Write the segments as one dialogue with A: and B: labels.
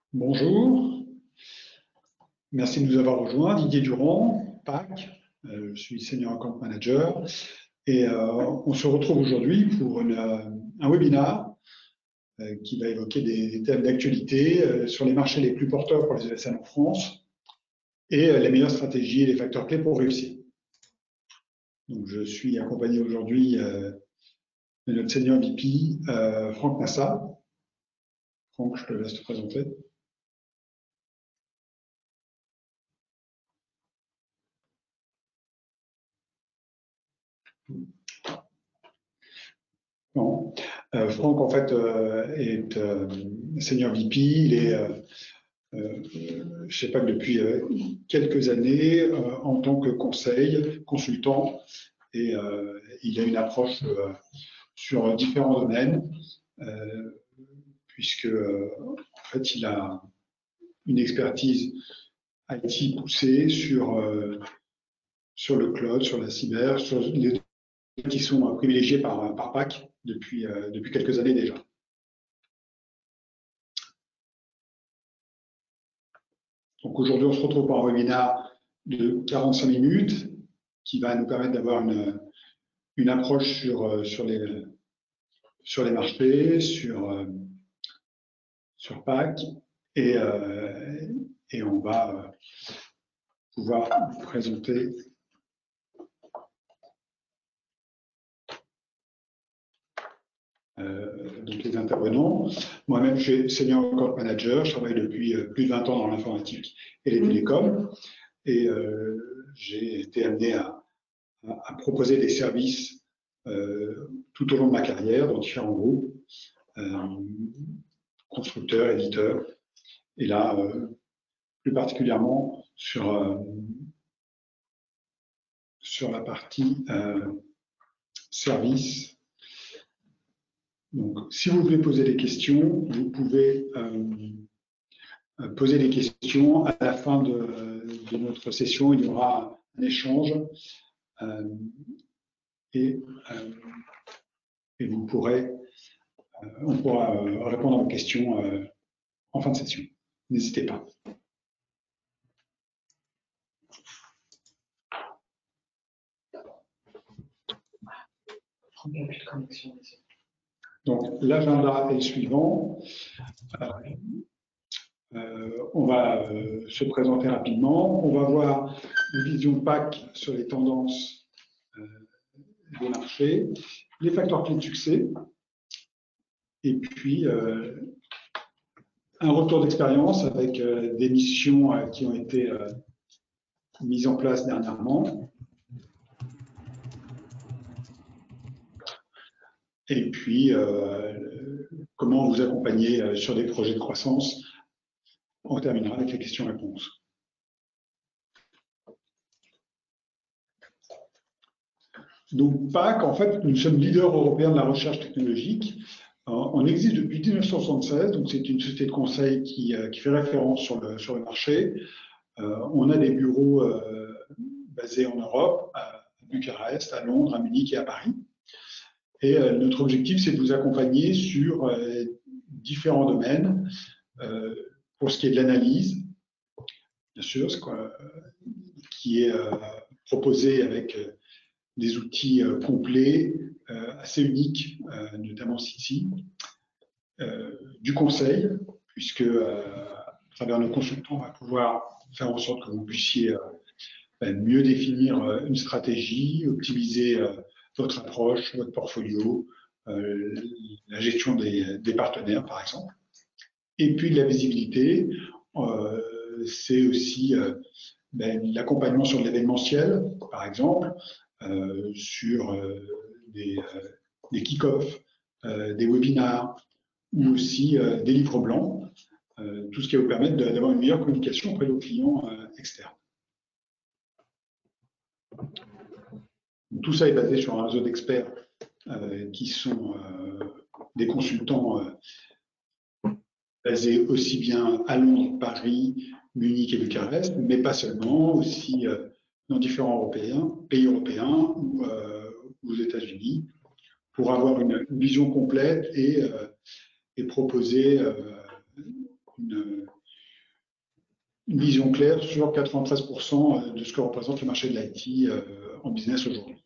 A: Bonjour, merci de nous avoir rejoints. Didier Durand, PAC, je suis Senior Account Manager et on se retrouve aujourd'hui pour un webinaire qui va évoquer des thèmes d'actualité sur les marchés les plus porteurs pour les ESN en France et les meilleures stratégies et les facteurs clés pour réussir. Donc, je suis accompagné aujourd'hui de notre Senior VP, Franck Massa. Franck, je te laisse te présenter. Non. Franck, en fait, est Senior VP. Il est je sais pas, depuis quelques années en tant que consultant, et il a une approche sur différents domaines, puisque en fait, il a une expertise IT poussée sur le cloud, sur la cyber, sur les domaines qui sont privilégiés par PAC depuis quelques années déjà. Donc aujourd'hui, on se retrouve pour un webinaire de 45 minutes qui va nous permettre d'avoir une approche sur les marchés, sur PAC, et on va pouvoir vous présenter donc les intervenants. Moi-même, je suis Senior Account Manager, je travaille depuis plus de 20 ans dans l'informatique et les télécoms, et j'ai été amené à proposer des services tout au long de ma carrière dans différents groupes, constructeurs, éditeurs, et là, plus particulièrement sur la partie service. Donc, si vous voulez poser des questions, vous pouvez poser des questions. À la fin de notre session, il y aura un échange et vous pourrez, on pourra répondre à vos questions en fin de session. N'hésitez pas. Donc, l'agenda est le suivant. On va se présenter rapidement. On va voir une vision PAC sur les tendances des marchés, les facteurs clés de succès, et puis un retour d'expérience avec des missions qui ont été mises en place dernièrement. Et puis, comment vous accompagner sur des projets de croissance. On terminera avec les questions-réponses. Donc, PAC, en fait, nous sommes leaders européens de la recherche technologique. On existe depuis 1976, donc c'est une société de conseil qui fait référence sur le marché. On a des bureaux basés en Europe, à Bucarest, à Londres, à Munich et à Paris. Et notre objectif, c'est de vous accompagner sur différents domaines. Pour ce qui est de l'analyse, bien sûr, qui est proposé avec des outils complets, assez uniques, notamment Citi, du conseil, puisque à travers nos consultants, on va pouvoir faire en sorte que vous puissiez mieux définir une stratégie, optimiser votre approche, votre portfolio, la gestion des partenaires, par exemple. Et puis de la visibilité, c'est aussi l'accompagnement sur l'événementiel, par exemple, sur des kick-offs, des webinars, ou aussi des livres blancs, tout ce qui va vous permettre d'avoir une meilleure communication auprès de vos clients externes. Tout ça est basé sur un réseau d'experts qui sont des consultants basés aussi bien à Londres, Paris, Munich et Bucarest, mais pas seulement, aussi dans différents pays européens ou aux États-Unis, pour avoir une vision complète et proposer une vision claire sur 93% de ce que représente le marché de l'IT en business aujourd'hui.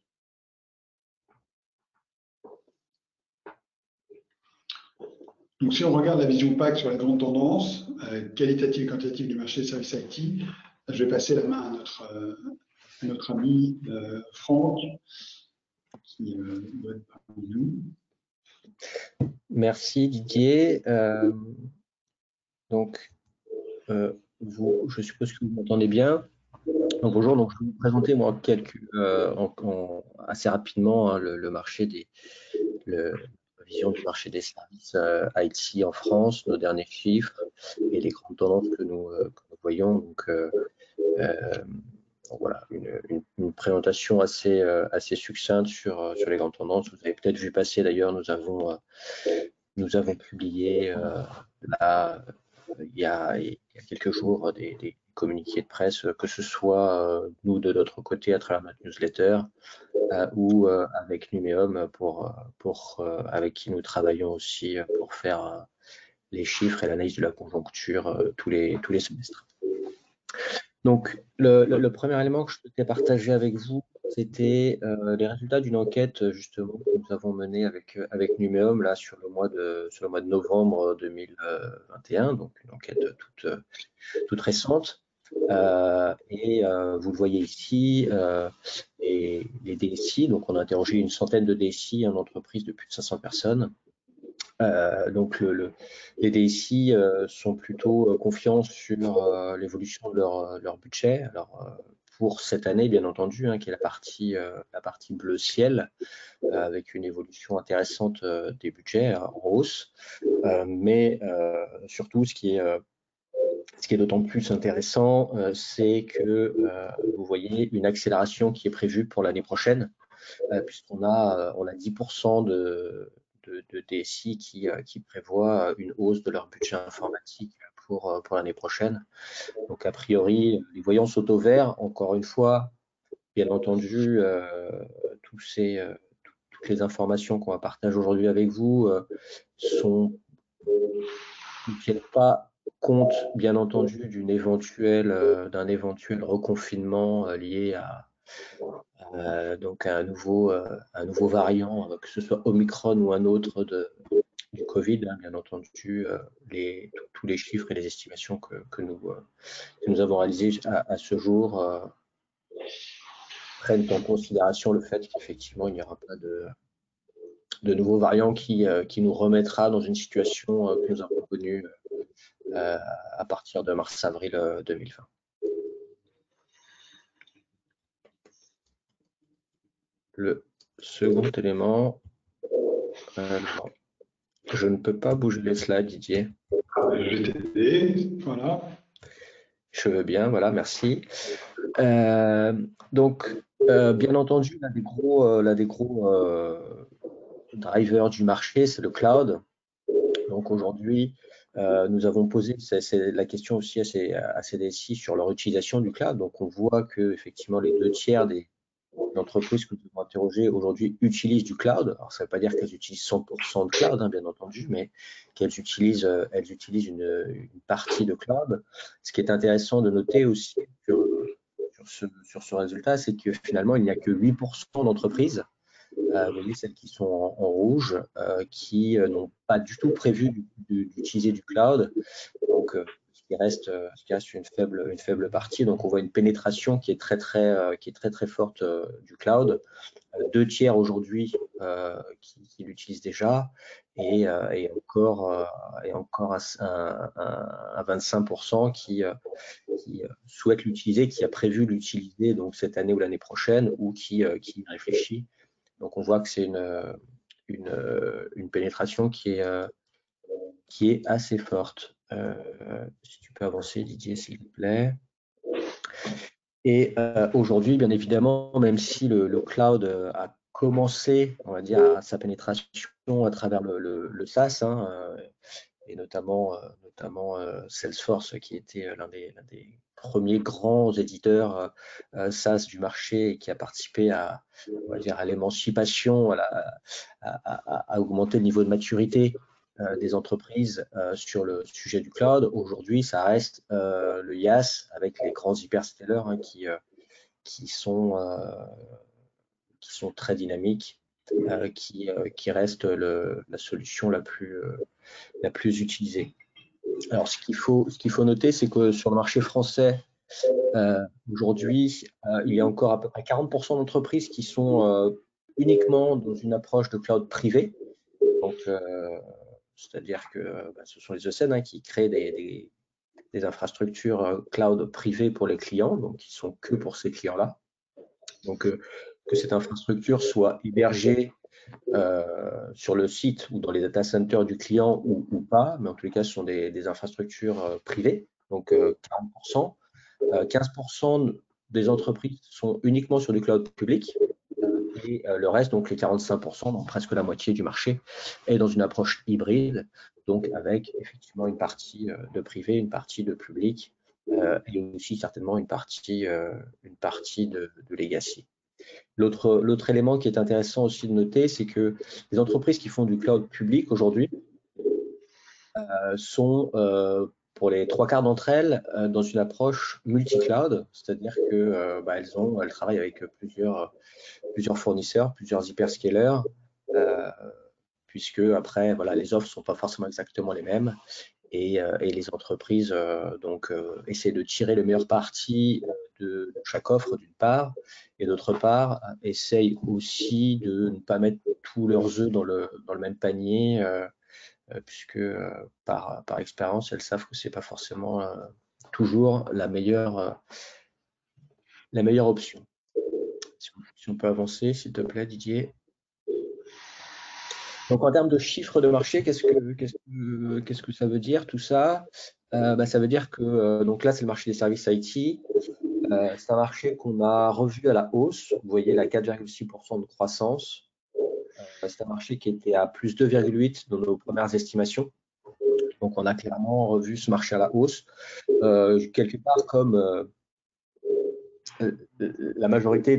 A: Donc, si on regarde la vision PAC sur la grande tendance qualitative et quantitative du marché des services IT, je vais passer la main à notre ami Franck, qui doit être parmi nous.
B: Merci Didier. Donc, je suppose que vous m'entendez bien. Donc, bonjour, donc, je vais vous présenter moi assez rapidement le marché la vision du marché des services IT en France, nos derniers chiffres et les grandes tendances que nous voyons. Donc voilà, une présentation assez succincte sur les grandes tendances. Vous avez peut-être vu passer d'ailleurs, nous avons publié là, il y a quelques jours des communiqués de presse, que ce soit nous de notre côté à travers notre newsletter ou avec Numéum avec qui nous travaillons aussi pour faire les chiffres et l'analyse de la conjoncture tous les semestres. Donc, le premier élément que je souhaitais partager avec vous, c'était les résultats d'une enquête justement que nous avons menée avec Numéum là sur le mois de novembre 2021, donc une enquête toute récente. Et vous le voyez ici, les DSI, donc on a interrogé une centaine de DSI en entreprise de plus de 500 personnes. Donc les DSI sont plutôt confiants sur l'évolution de leur budget. Alors pour cette année, bien entendu, qui est la partie bleu ciel, avec une évolution intéressante des budgets en hausse. Mais surtout, ce qui est d'autant plus intéressant, c'est que vous voyez une accélération qui est prévue pour l'année prochaine, puisqu'on a 10% de DSI qui prévoient une hausse de leur budget informatique pour l'année prochaine. Donc a priori, les voyants sont au vert. Encore une fois, bien entendu, toutes les informations qu'on va partager aujourd'hui avec vous ne tiennent pas compte, bien entendu, d'un éventuel reconfinement lié à donc un nouveau variant, que ce soit Omicron ou un autre du Covid, bien entendu, tous les chiffres et les estimations que nous avons réalisées à ce jour prennent en considération le fait qu'effectivement il n'y aura pas de nouveaux variants qui nous remettra dans une situation que nous avons connue à partir de mars-avril 2020. Le second élément, je ne peux pas bouger les slides, Didier.
A: Je vais t'aider, voilà.
B: Je veux bien, voilà, merci. Donc, bien entendu, l'un des gros drivers du marché, c'est le cloud. Donc aujourd'hui, nous avons posé la question aussi à ces DSI sur leur utilisation du cloud. Donc on voit que effectivement les 2/3 des entreprises que nous avons interrogées aujourd'hui utilisent du cloud. Alors ça ne veut pas dire qu'elles utilisent 100% de cloud, bien entendu, mais qu'elles utilisent une partie de cloud. Ce qui est intéressant de noter aussi sur ce résultat, c'est que finalement il n'y a que 8% d'entreprises, vous voyez celles qui sont en rouge, qui n'ont pas du tout prévu d'utiliser du cloud. Donc ce qui reste une faible partie. Donc on voit une pénétration qui est très forte du cloud. 2/3 aujourd'hui qui l'utilisent déjà, et encore à 25% qui souhaite l'utiliser, qui a prévu l'utiliser donc cette année ou l'année prochaine, ou qui réfléchit. Donc on voit que c'est une pénétration qui est assez forte. Si tu peux avancer, Didier, s'il te plaît. Et aujourd'hui, bien évidemment, même si le cloud a commencé, on va dire, sa pénétration à travers le SaaS, et notamment Salesforce, qui était l'un des premiers grands éditeurs SaaS du marché, et qui a participé à l'émancipation, à augmenter le niveau de maturité des entreprises sur le sujet du cloud. Aujourd'hui, ça reste le IaaS avec les grands hyperscalers hein, qui sont très dynamiques, qui reste la solution la plus utilisée. Alors, ce qu'il faut noter, c'est que sur le marché français, aujourd'hui, il y a encore à peu près 40% d'entreprises qui sont uniquement dans une approche de cloud privé. Donc, c'est-à-dire que ce sont les ESN hein, qui créent des infrastructures cloud privées pour les clients, donc qui sont que pour ces clients-là. Donc, que cette infrastructure soit hébergée sur le site ou dans les data centers du client ou pas, mais en tous les cas, ce sont des infrastructures privées, donc 40%. 15% des entreprises sont uniquement sur du cloud public et le reste, donc les 45%, donc presque la moitié du marché, est dans une approche hybride, donc avec effectivement une partie de privé, une partie de public et aussi certainement une partie de legacy. L'autre élément qui est intéressant aussi de noter, c'est que les entreprises qui font du cloud public aujourd'hui sont, pour les 3/4 d'entre elles, dans une approche multi-cloud, c'est-à-dire que elles travaillent avec plusieurs fournisseurs, plusieurs hyperscalers, puisque après, voilà, les offres ne sont pas forcément exactement les mêmes. Et les entreprises essaient de tirer le meilleur parti de chaque offre d'une part, et d'autre part essayent aussi de ne pas mettre tous leurs œufs dans le même panier, puisque par expérience elles savent que c'est pas forcément toujours la meilleure option. Si on peut avancer, s'il te plaît, Didier. Donc, en termes de chiffre de marché, qu'est-ce que ça veut dire tout ça? Ça veut dire que donc là, c'est le marché des services IT. C'est un marché qu'on a revu à la hausse. Vous voyez la 4,6% de croissance. C'est un marché qui était à plus 2,8 dans nos premières estimations. Donc, on a clairement revu ce marché à la hausse. Quelque part comme la majorité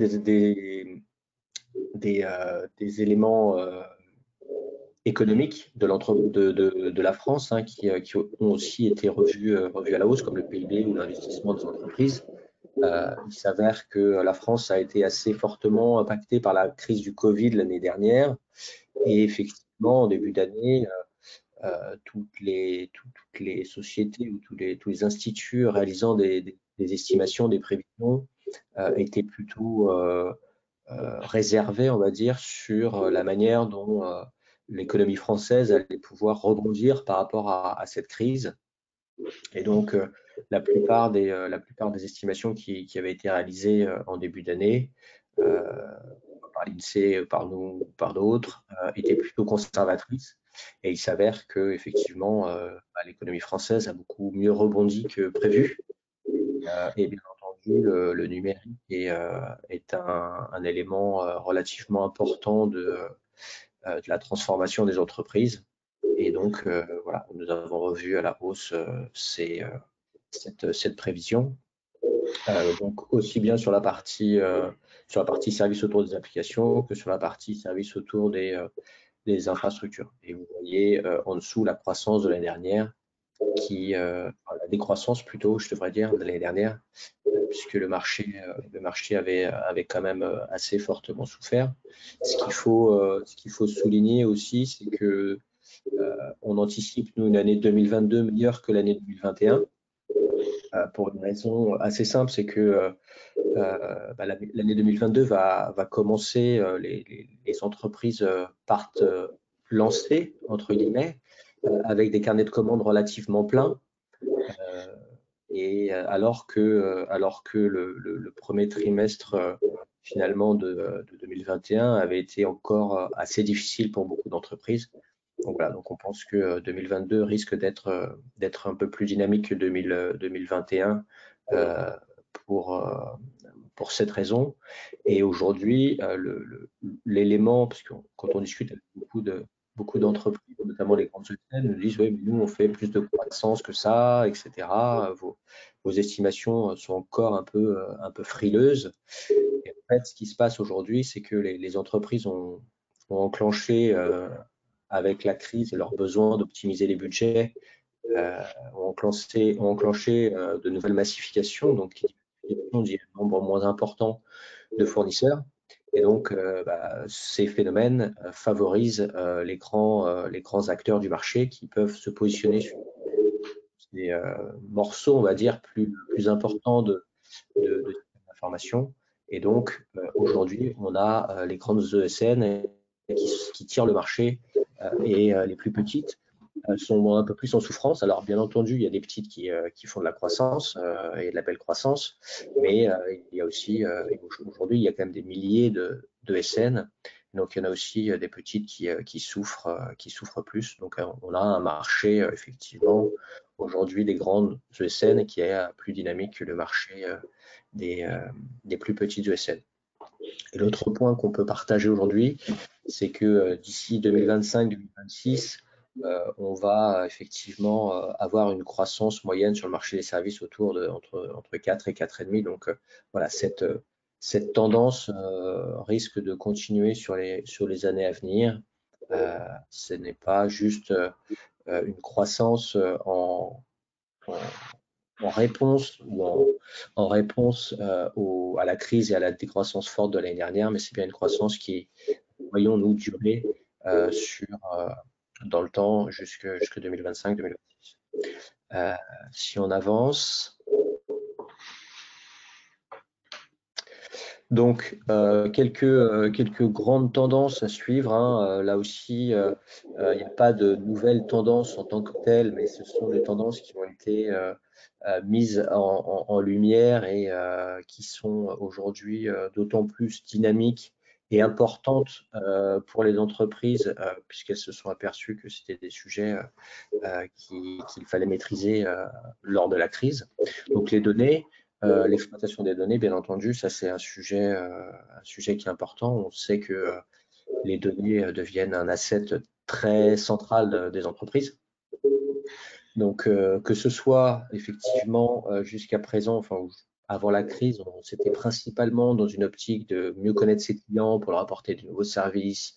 B: des éléments économiques de la France hein, qui ont aussi été revus à la hausse, comme le PIB ou l'investissement des entreprises. Il s'avère que la France a été assez fortement impactée par la crise du Covid l'année dernière. Et effectivement, en début d'année, toutes les sociétés ou tous les instituts réalisant des estimations, des prévisions, étaient plutôt réservés, on va dire, sur la manière dont l'économie française allait pouvoir rebondir par rapport à cette crise. Et donc, la plupart des estimations qui avaient été réalisées en début d'année, par l'INSEE, par nous, par d'autres, étaient plutôt conservatrices. Et il s'avère que effectivement, l'économie française a beaucoup mieux rebondi que prévu. Et bien entendu, le numérique est un élément relativement important de la transformation des entreprises. Et donc, voilà, nous avons revu à la hausse cette prévision. Donc, aussi bien sur la partie service autour des applications que sur la partie service autour des infrastructures. Et vous voyez en dessous la croissance de l'année dernière, la décroissance plutôt, je devrais dire, de l'année dernière, puisque le marché avait quand même assez fortement souffert. Ce qu'il faut souligner aussi, c'est que on anticipe, nous, une année 2022 meilleure que l'année 2021, pour une raison assez simple, c'est que l'année 2022 va commencer, les entreprises partent lancées, entre guillemets, avec des carnets de commandes relativement pleins. Et alors que le premier trimestre finalement de 2021 avait été encore assez difficile pour beaucoup d'entreprises. Donc voilà, donc on pense que 2022 risque d'être un peu plus dynamique que 2021 pour cette raison. Et aujourd'hui, l'élément, parce que quand on discute avec beaucoup d'entreprises, notamment les grandes ESN, nous disent oui, mais nous on fait plus de croissance que ça, etc. Vos estimations sont encore un peu frileuses. Et en fait, ce qui se passe aujourd'hui, c'est que les entreprises ont enclenché avec la crise et leur besoin d'optimiser les budgets, ont enclenché de nouvelles massifications, donc qui dit un nombre moins important de fournisseurs. Et donc, ces phénomènes favorisent les grands acteurs du marché qui peuvent se positionner sur des morceaux, on va dire, plus importants de d'information. Et donc, aujourd'hui, on a les grandes ESN qui tirent le marché et les plus petites sont un peu plus en souffrance. Alors, bien entendu, il y a des petites qui font de la croissance et de la belle croissance, mais il y a aussi, aujourd'hui, il y a quand même des milliers de SN. Donc, il y en a aussi des petites qui souffrent plus. Donc, on a un marché, effectivement, aujourd'hui, des grandes ESN qui est plus dynamique que le marché des plus petites ESN. Et l'autre point qu'on peut partager aujourd'hui, c'est que d'ici 2025-2026, on va effectivement avoir une croissance moyenne sur le marché des services autour de entre 4 et 4,5. Donc voilà, cette tendance risque de continuer sur les années à venir. Ce n'est pas juste une croissance en réponse ou en réponse à la crise et à la décroissance forte de l'année dernière, mais c'est bien une croissance qui, voyons-nous, durer dans le temps jusque 2025-2026. Si on avance, donc quelques grandes tendances à suivre, hein. Là aussi, il n'y a pas de nouvelles tendances en tant que telles, mais ce sont des tendances qui ont été mises en lumière et qui sont aujourd'hui d'autant plus dynamiques et importantes pour les entreprises, puisqu'elles se sont aperçues que c'était des sujets qu'il fallait maîtriser lors de la crise. Donc les données, l'exploitation des données, bien entendu, ça c'est un sujet qui est important. On sait que les données deviennent un asset très central des entreprises. Donc que ce soit effectivement jusqu'à présent, enfin avant la crise, c'était principalement dans une optique de mieux connaître ses clients pour leur apporter de nouveaux services,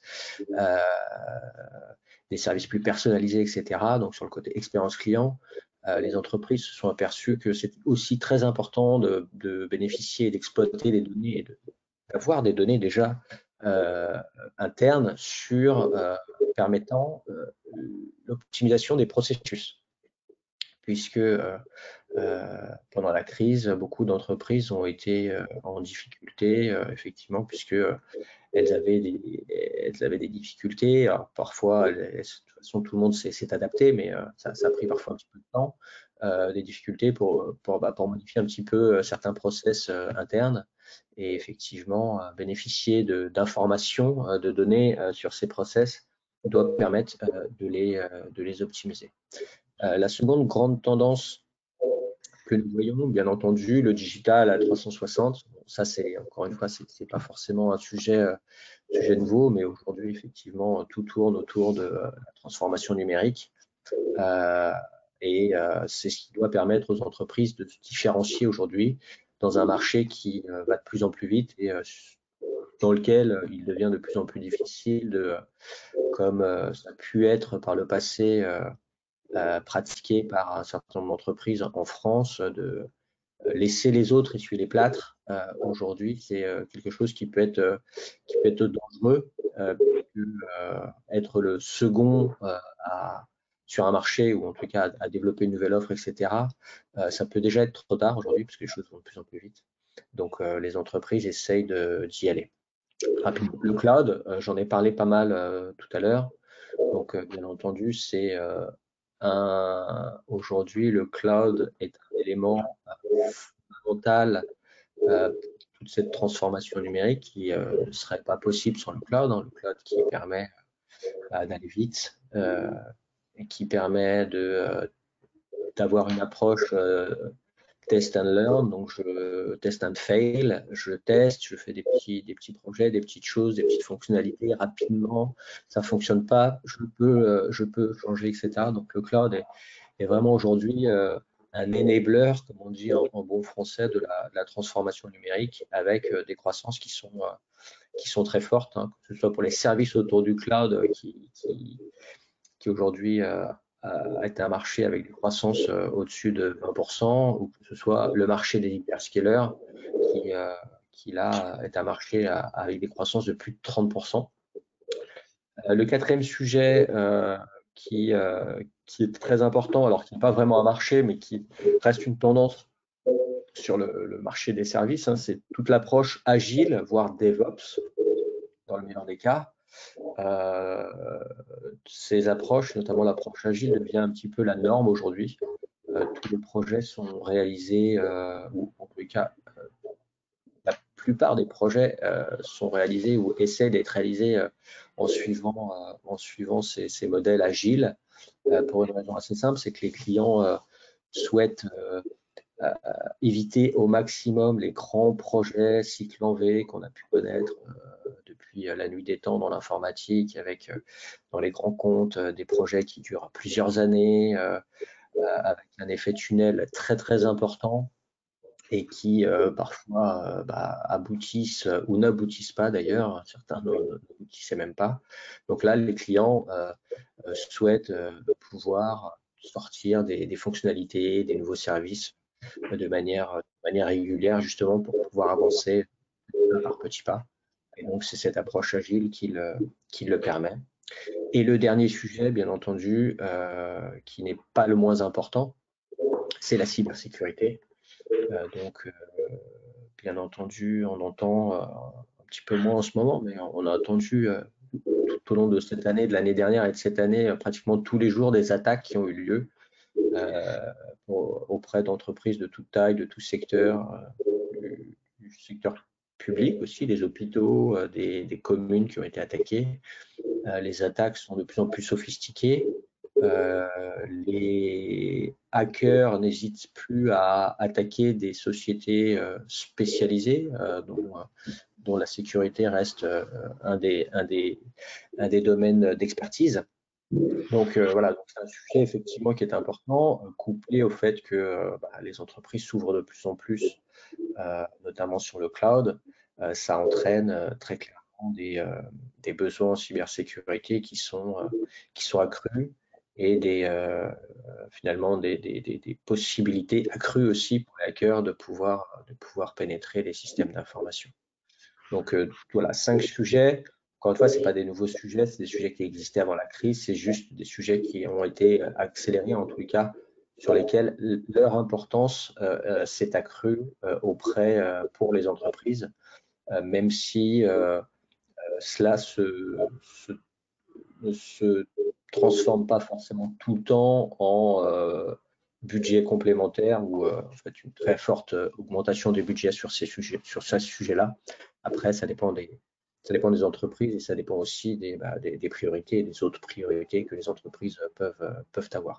B: des services plus personnalisés, etc. Donc sur le côté expérience client, les entreprises se sont aperçues que c'est aussi très important de bénéficier et d'exploiter les données et d'avoir des données déjà internes permettant l'optimisation des processus. Puisque pendant la crise, beaucoup d'entreprises ont été en difficulté, effectivement, puisque elles avaient des difficultés. Alors, parfois, de toute façon, tout le monde s'est adapté, mais ça a pris parfois un petit peu de temps. Des difficultés pour modifier un petit peu certains process internes et effectivement bénéficier d'informations, de données sur ces process doit permettre de les optimiser. La seconde grande tendance que nous voyons, bien entendu, le digital à 360. Ça, c'est encore une fois, c'est pas forcément un sujet nouveau, mais aujourd'hui, effectivement, tout tourne autour de la transformation numérique. C'est ce qui doit permettre aux entreprises de se différencier aujourd'hui dans un marché qui va de plus en plus vite et dans lequel il devient de plus en plus difficile comme ça a pu être par le passé pratiqué par un certain nombre d'entreprises en France, de laisser les autres essuyer les plâtres. Aujourd'hui, c'est quelque chose qui peut être dangereux, être le second sur un marché ou en tout cas à développer une nouvelle offre, etc. Ça peut déjà être trop tard aujourd'hui parce que les choses vont de plus en plus vite. Donc, les entreprises essayent d'y aller. Rapidement. Le cloud, j'en ai parlé pas mal tout à l'heure. Donc, bien entendu, c'est aujourd'hui, le cloud est un élément fondamental pour toute cette transformation numérique qui ne serait pas possible sans le cloud. Le cloud qui permet d'aller vite et qui permet d'avoir une approche test and learn, donc je test and fail, je teste, je fais des petits projets, des petites choses, des petites fonctionnalités rapidement, ça fonctionne pas, je peux changer, etc. Donc le cloud est vraiment aujourd'hui un enabler, comme on dit en bon français, de la transformation numérique avec des croissances qui sont très fortes, hein, que ce soit pour les services autour du cloud qui qui aujourd'hui est un marché avec des croissances au-dessus de 20%, ou que ce soit le marché des hyperscalers qui là est un marché avec des croissances de plus de 30%. Le quatrième sujet qui est très important, alors qui n'est pas vraiment un marché, mais qui reste une tendance sur le marché des services, hein, c'est toute l'approche agile, voire DevOps, dans le meilleur des cas. Ces approches, notamment l'approche agile, devient un petit peu la norme aujourd'hui. Tous les projets sont réalisés, ou en tous les cas, la plupart des projets sont réalisés ou essaient d'être réalisés en suivant ces modèles agiles, pour une raison assez simple, c'est que les clients souhaitent éviter au maximum les grands projets cycle en V qu'on a pu connaître depuis la nuit des temps dans l'informatique, avec dans les grands comptes des projets qui durent plusieurs années, avec un effet tunnel très très important et qui parfois aboutissent ou n'aboutissent pas d'ailleurs, certains n'aboutissaient même pas. Donc là, les clients souhaitent pouvoir sortir des fonctionnalités, des nouveaux services de manière régulière, justement pour pouvoir avancer par petits pas. Et donc, c'est cette approche agile qui le permet. Et le dernier sujet, bien entendu, qui n'est pas le moins important, c'est la cybersécurité. Donc, bien entendu, on entend un petit peu moins en ce moment, mais on a entendu tout au long de cette année, de l'année dernière et de cette année, pratiquement tous les jours des attaques qui ont eu lieu auprès d'entreprises de toute taille, de tout secteur, du secteur public aussi, des hôpitaux, des communes qui ont été attaquées. Les attaques sont de plus en plus sophistiquées. Les hackers n'hésitent plus à attaquer des sociétés spécialisées dont la sécurité reste un des domaines d'expertise. Donc voilà, c'est un sujet effectivement qui est important, couplé au fait que les entreprises s'ouvrent de plus en plus, notamment sur le cloud. Ça entraîne très clairement des besoins en cybersécurité qui sont accrus et finalement des possibilités accrues aussi pour les hackers de pouvoir pénétrer les systèmes d'information. Donc voilà, 5 sujets. Encore une fois, ce n'est pas des nouveaux sujets, c'est des sujets qui existaient avant la crise, c'est juste des sujets qui ont été accélérés, en tous les cas, sur lesquels leur importance s'est accrue pour les entreprises, même si cela ne se transforme pas forcément tout le temps en budget complémentaire ou en fait une très forte augmentation des budgets sur ces sujets-là. Après, ça dépend des entreprises et ça dépend aussi des priorités et des autres priorités que les entreprises peuvent avoir.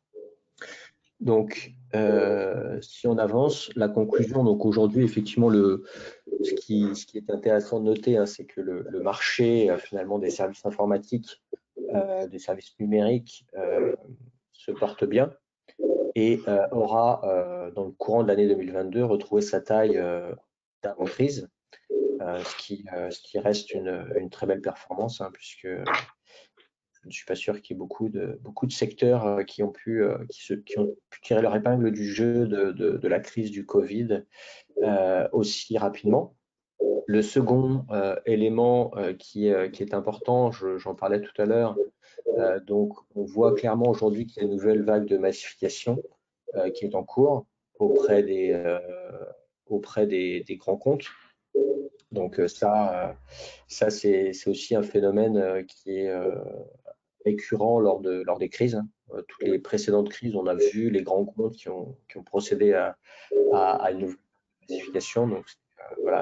B: Donc, si on avance, la conclusion, donc aujourd'hui, effectivement, ce qui est intéressant de noter, hein, c'est que le marché finalement des services informatiques, des services numériques se porte bien et aura, dans le courant de l'année 2022, retrouvé sa taille d'avant-crise, ce qui reste une très belle performance, hein, puisque je ne suis pas sûr qu'il y ait beaucoup de secteurs qui ont pu tirer leur épingle du jeu de la crise du Covid aussi rapidement. Le second élément qui est important, j'en parlais tout à l'heure, donc on voit clairement aujourd'hui qu'il y a une nouvelle vague de massification qui est en cours auprès des grands comptes. Donc ça c'est aussi un phénomène qui est récurrent lors des crises. Toutes les précédentes crises, on a vu les grands comptes qui ont procédé à une nouvelle massification. Donc voilà,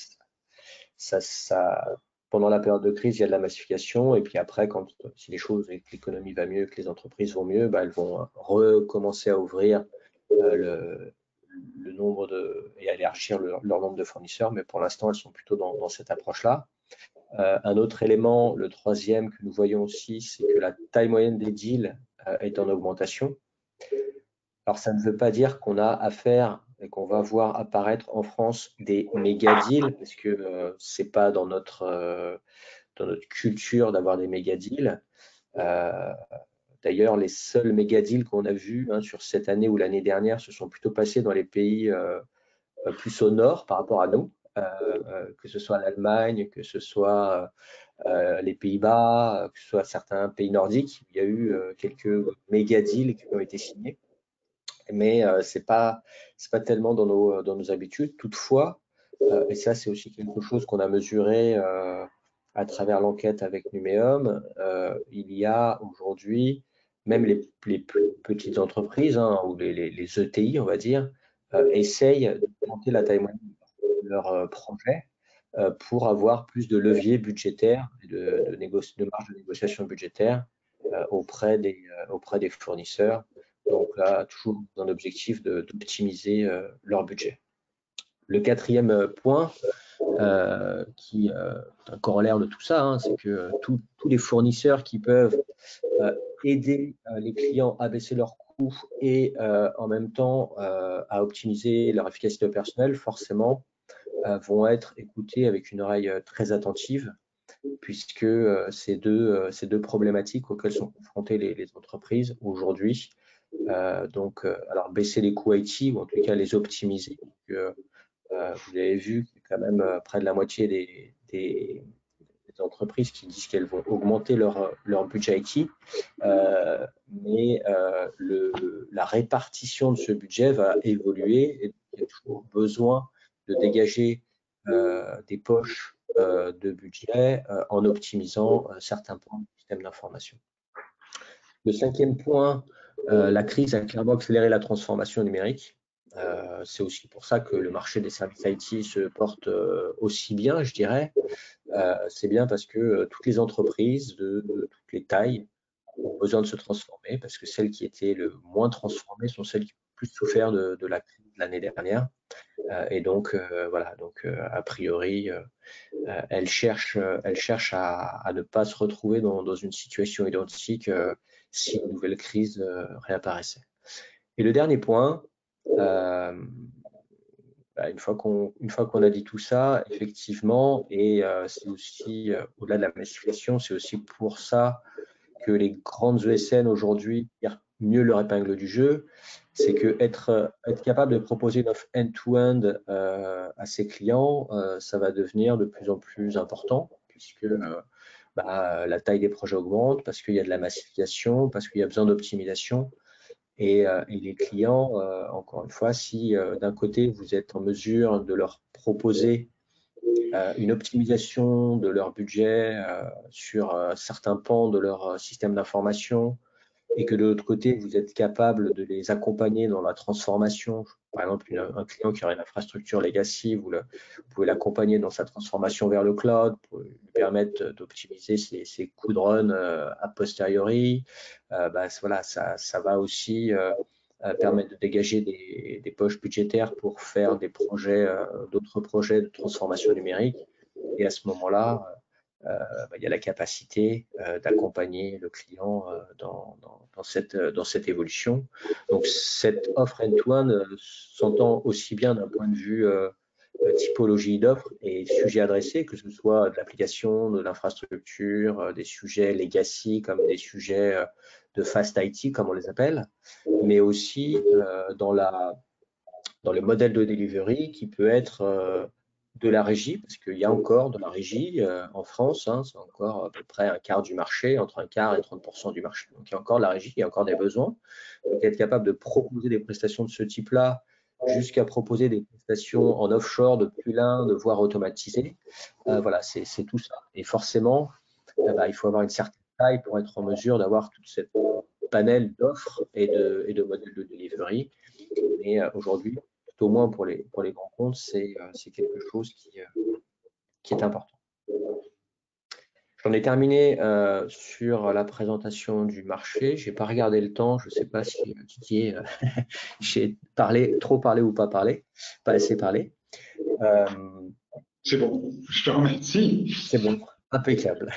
B: pendant la période de crise, il y a de la massification. Et puis après, si les choses et que l'économie va mieux, que les entreprises vont mieux, elles vont recommencer à ouvrir le nombre et à élargir leur nombre de fournisseurs. Mais pour l'instant, elles sont plutôt dans cette approche-là. Un autre élément, le troisième que nous voyons aussi, c'est que la taille moyenne des deals est en augmentation. Alors, ça ne veut pas dire qu'on a affaire et qu'on va voir apparaître en France des méga deals, parce que ce n'est pas dans notre culture d'avoir des méga deals. D'ailleurs, les seuls méga deals qu'on a vus sur cette année ou l'année dernière se sont plutôt passés dans les pays plus au nord par rapport à nous, que ce soit l'Allemagne, que ce soit les Pays-Bas, que ce soit certains pays nordiques. Il y a eu quelques méga deals qui ont été signés, mais c'est pas tellement dans nos habitudes. Toutefois, et ça c'est aussi quelque chose qu'on a mesuré à travers l'enquête avec Numéum, il y a aujourd'hui même les plus petites entreprises ou les ETI, on va dire, essayent d'augmenter la taille moyenne de leur projet pour avoir plus de levier budgétaire et de marge de négociation budgétaire auprès des fournisseurs. Donc là, toujours dans l'objectif d'optimiser leur budget. Le quatrième point, qui est un corollaire de tout ça, c'est que tous les fournisseurs qui peuvent aider les clients à baisser leurs coûts et en même temps à optimiser leur efficacité opérationnelle, forcément, vont être écoutés avec une oreille très attentive, puisque ces deux problématiques auxquelles sont confrontées les entreprises aujourd'hui. Donc, alors baisser les coûts IT, ou en tout cas les optimiser. Vous avez vu que quand même près de la moitié des entreprises qui disent qu'elles vont augmenter leur budget IT, mais la répartition de ce budget va évoluer et il y a toujours besoin de dégager des poches de budget en optimisant certains points du système d'information. Le cinquième point, la crise a clairement accéléré la transformation numérique. C'est aussi pour ça que le marché des services IT se porte aussi bien, je dirais. C'est bien parce que toutes les entreprises de toutes les tailles ont besoin de se transformer, parce que celles qui étaient le moins transformées sont celles qui ont le plus souffert de la crise de l'année dernière. Et donc, voilà, donc a priori, elles cherchent à ne pas se retrouver dans une situation identique si une nouvelle crise réapparaissait. Et le dernier point, une fois qu'on a dit tout ça, effectivement, et c'est aussi, au-delà de la massification, c'est aussi pour ça que les grandes ESN aujourd'hui tirent mieux leur épingle du jeu, c'est que être capable de proposer une offre end-to-end à ses clients, ça va devenir de plus en plus important, puisque la taille des projets augmente, parce qu'il y a de la massification, parce qu'il y a besoin d'optimisation. Et les clients, encore une fois, si d'un côté vous êtes en mesure de leur proposer une optimisation de leur budget sur certains pans de leur système d'information, et que de l'autre côté, vous êtes capable de les accompagner dans la transformation. Par exemple, un client qui aurait une infrastructure legacy, vous pouvez l'accompagner dans sa transformation vers le cloud, pour lui permettre d'optimiser ses coûts de run a posteriori. Voilà, ça va aussi permettre de dégager des poches budgétaires pour faire d'autres projets de transformation numérique. Et à ce moment-là, il y a la capacité d'accompagner le client dans cette évolution. Donc, cette offre end-to-end s'entend aussi bien d'un point de vue typologie d'offres et sujets adressés, que ce soit de l'application, de l'infrastructure, des sujets legacy comme des sujets de fast IT, comme on les appelle, mais aussi dans le modèle de delivery qui peut être de la régie, parce qu'il y a encore de la régie en France, c'est encore à peu près un quart du marché, entre un quart et 30% du marché. Donc il y a encore de la régie, il y a encore des besoins. Donc être capable de proposer des prestations de ce type-là, jusqu'à proposer des prestations en offshore de plus l'un, de voire automatisées, voilà, c'est tout ça. Et forcément, il faut avoir une certaine taille pour être en mesure d'avoir toute cette panel d'offres et de modèles de delivery. Mais aujourd'hui, tout au moins pour les grands comptes, c'est quelque chose qui est important. J'en ai terminé sur la présentation du marché. Je n'ai pas regardé le temps. Je ne sais pas si Didier, j'ai trop parlé ou pas assez parlé.
A: C'est bon, je te remercie.
B: C'est bon, impeccable.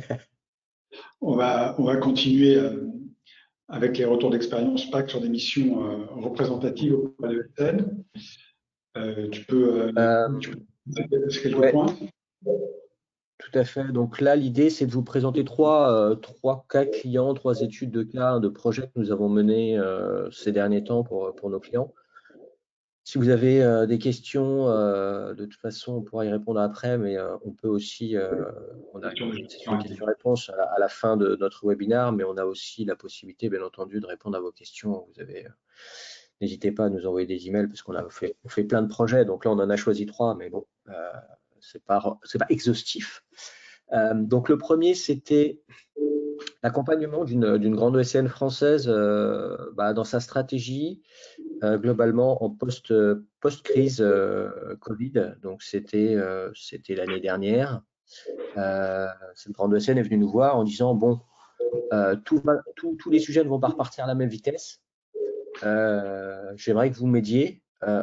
A: On va continuer avec les retours d'expérience PAC sur des missions représentatives auprès de l'ESN. Tu peux quelques points.
B: Tout à fait. Donc là, l'idée, c'est de vous présenter trois cas clients, trois études de cas de projets que nous avons menés ces derniers temps pour nos clients. Si vous avez des questions, de toute façon, on pourra y répondre après, mais on peut aussi, on a une session de questions-réponses à la fin de notre webinaire, mais on a aussi la possibilité, bien entendu, de répondre à vos questions. Vous avez, n'hésitez pas à nous envoyer des emails parce on fait plein de projets. Donc là, on en a choisi 3, mais bon, c'est pas exhaustif. Donc le premier, c'était l'accompagnement d'une grande ESN française dans sa stratégie globalement en post-crise Covid. Donc c'était l'année dernière. Cette grande ESN est venue nous voir en disant bon, tous les sujets ne vont pas repartir à la même vitesse. J'aimerais que vous m'aidiez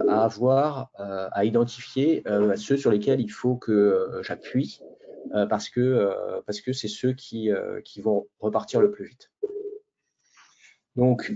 B: à identifier ceux sur lesquels il faut que j'appuie parce que c'est ceux qui vont repartir le plus vite. Donc,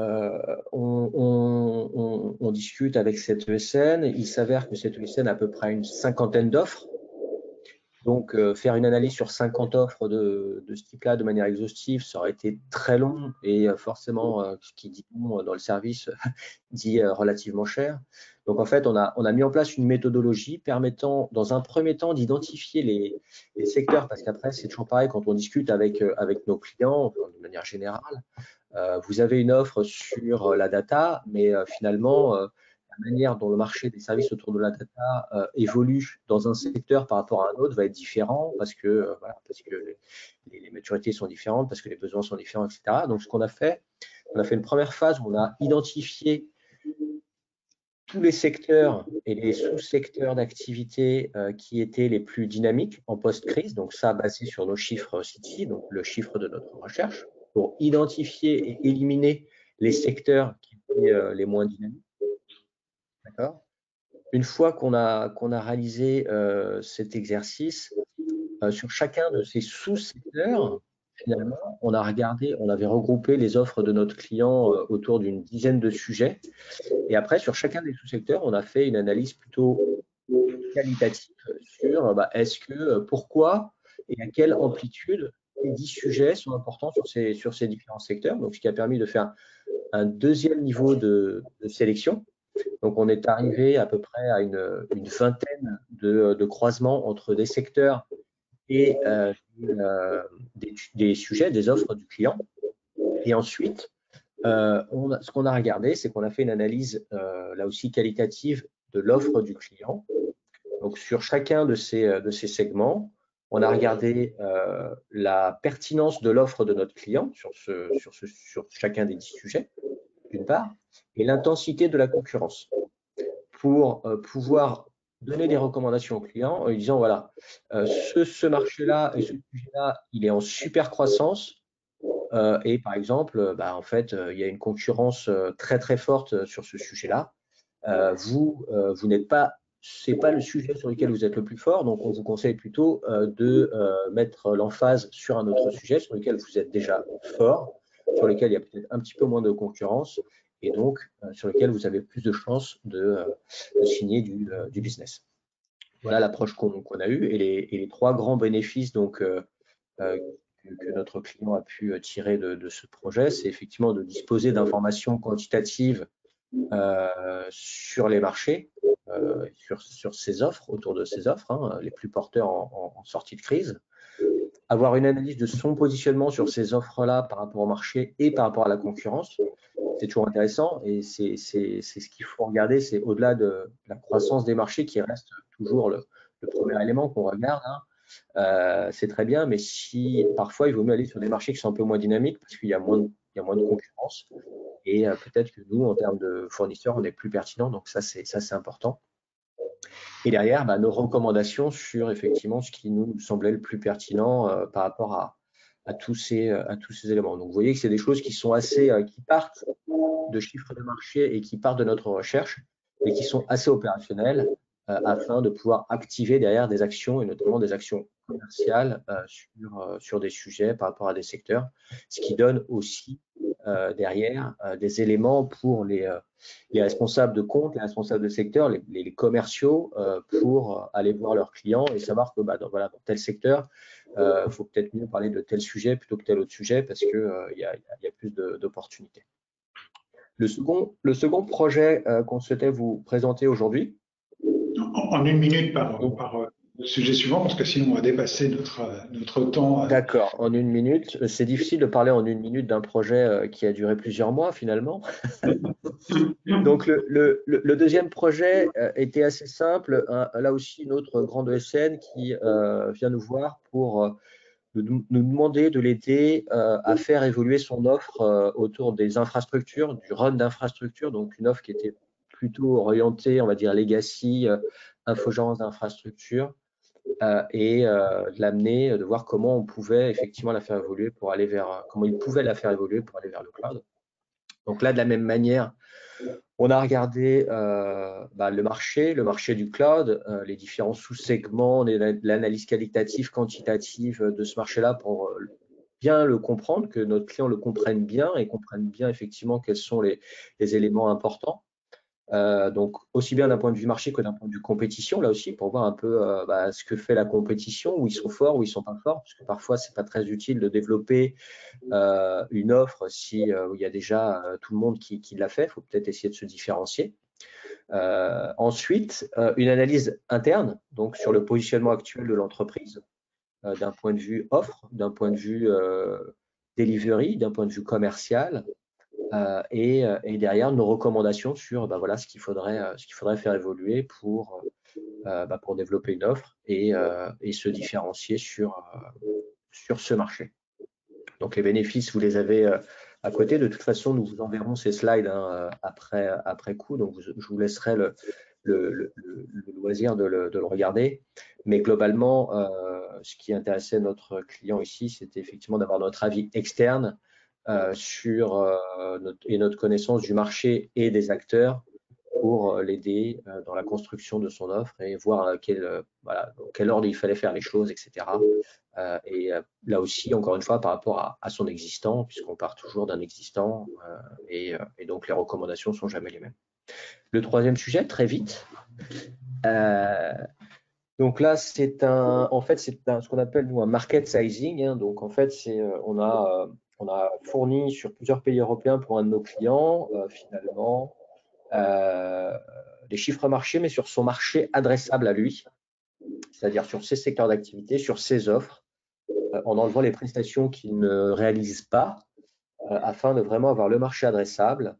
B: on discute avec cette ESN. Il s'avère que cette ESN a à peu près une cinquantaine d'offres. Donc, faire une analyse sur 50 offres de ce type-là de manière exhaustive, ça aurait été très long et forcément, ce qui dit bon dans le service dit relativement cher. Donc, en fait, on a mis en place une méthodologie permettant, dans un premier temps, d'identifier les secteurs, parce qu'après, c'est toujours pareil quand on discute avec nos clients, de manière générale. Vous avez une offre sur la data, mais finalement, la manière dont le marché des services autour de la data évolue dans un secteur par rapport à un autre va être différent parce que les maturités sont différentes, parce que les besoins sont différents, etc. Donc, ce qu'on a fait, on a fait une première phase où on a identifié tous les secteurs et les sous-secteurs d'activité qui étaient les plus dynamiques en post-crise, donc ça basé sur nos chiffres CITI, donc le chiffre de notre recherche, pour identifier et éliminer les secteurs qui étaient les moins dynamiques. D'accord ? Une fois qu'on a réalisé cet exercice, sur chacun de ces sous-secteurs, finalement, on avait regroupé les offres de notre client autour d'une dizaine de sujets. Et après, sur chacun des sous-secteurs, on a fait une analyse plutôt qualitative sur pourquoi et à quelle amplitude les 10 sujets sont importants sur ces différents secteurs. Donc, ce qui a permis de faire un deuxième niveau de sélection. Donc, on est arrivé à peu près à une vingtaine de croisements entre des secteurs et des sujets, des offres du client. Et ensuite, ce qu'on a regardé, c'est qu'on a fait une analyse, là aussi qualitative, de l'offre du client. Donc, sur chacun de ces segments, on a regardé la pertinence de l'offre de notre client sur chacun des 10 sujets, d'une part, et l'intensité de la concurrence pour pouvoir donner des recommandations aux clients en lui disant voilà, ce marché-là et ce sujet-là, il est en super croissance. Et par exemple, en fait, il y a une concurrence très très forte sur ce sujet-là. Vous n'êtes pas, c'est pas le sujet sur lequel vous êtes le plus fort, donc on vous conseille plutôt de mettre l'emphase sur un autre sujet sur lequel vous êtes déjà fort, sur lequel il y a peut-être un petit peu moins de concurrence, et donc sur lequel vous avez plus de chances de signer du business. Voilà l'approche qu'on a eue, et les trois grands bénéfices donc que notre client a pu tirer de ce projet, c'est effectivement de disposer d'informations quantitatives sur les marchés, sur ces offres, autour de ces offres, les plus porteurs en sortie de crise, avoir une analyse de son positionnement sur ces offres-là par rapport au marché et par rapport à la concurrence. C'est toujours intéressant et c'est ce qu'il faut regarder, c'est au-delà de la croissance des marchés qui reste toujours le premier élément qu'on regarde. C'est très bien, mais si parfois il vaut mieux aller sur des marchés qui sont un peu moins dynamiques parce qu'il y a moins de concurrence et peut-être que nous, en termes de fournisseurs, on est plus pertinent. Donc ça, c'est important. Et derrière, nos recommandations sur effectivement ce qui nous semblait le plus pertinent par rapport à tous ces éléments. Donc vous voyez que c'est des choses qui sont qui partent de chiffres de marché et qui partent de notre recherche, et qui sont assez opérationnelles afin de pouvoir activer derrière des actions, et notamment des actions commerciales sur des sujets par rapport à des secteurs, ce qui donne aussi derrière des éléments pour les responsables de compte, les responsables de secteur, les commerciaux, pour aller voir leurs clients et savoir que voilà, dans tel secteur, il faut peut-être mieux parler de tel sujet plutôt que tel autre sujet parce qu'il y a plus d'opportunités. Le second projet qu'on souhaitait vous présenter aujourd'hui.
A: En 1 minute par sujet suivant, parce que sinon on va dépasser notre temps.
B: D'accord, en 1 minute. C'est difficile de parler en 1 minute d'un projet qui a duré plusieurs mois finalement. Donc le deuxième projet était assez simple. Là aussi, une autre grande ESN qui vient nous voir pour nous demander de l'aider à faire évoluer son offre autour des infrastructures, du run d'infrastructures, donc une offre qui était plutôt orientée, on va dire, legacy, infogérance d'infrastructures, et de l'amener, de voir comment on pouvait effectivement la faire évoluer pour aller vers, comment il pouvait la faire évoluer pour aller vers le cloud. Donc là, de la même manière, on a regardé le marché du cloud, les différents sous-segments, l'analyse qualitative, quantitative de ce marché-là pour bien le comprendre, que notre client le comprenne bien et comprenne bien effectivement quels sont les éléments importants. Donc aussi bien d'un point de vue marché que d'un point de vue compétition, là aussi, pour voir un peu ce que fait la compétition, où ils sont forts, où ils sont pas forts, parce que parfois c'est pas très utile de développer une offre si il y a déjà tout le monde qui l'a fait. Il faut peut-être essayer de se différencier. Ensuite, une analyse interne, donc sur le positionnement actuel de l'entreprise, d'un point de vue offre, d'un point de vue delivery, d'un point de vue commercial, et derrière nos recommandations sur voilà, ce qu'il faudrait faire évoluer pour développer une offre et se différencier sur ce marché. Donc les bénéfices, vous les avez à côté. De toute façon, nous vous enverrons ces slides après coup. Donc je vous laisserai le loisir de le regarder. Mais globalement, ce qui intéressait notre client ici, c'était effectivement d'avoir notre avis externe sur notre connaissance du marché et des acteurs pour l'aider dans la construction de son offre et voir dans quel ordre il fallait faire les choses, etc. Et là aussi, encore une fois, par rapport à son existant, puisqu'on part toujours d'un existant, et donc les recommandations ne sont jamais les mêmes. Le troisième sujet, très vite. Donc là, c'est ce qu'on appelle nous un market sizing, hein. Donc en fait, on a fourni sur plusieurs pays européens pour un de nos clients, finalement, des chiffres marchés, mais sur son marché adressable à lui, c'est-à-dire sur ses secteurs d'activité, sur ses offres, en enlevant les prestations qu'il ne réalise pas, afin de vraiment avoir le marché adressable.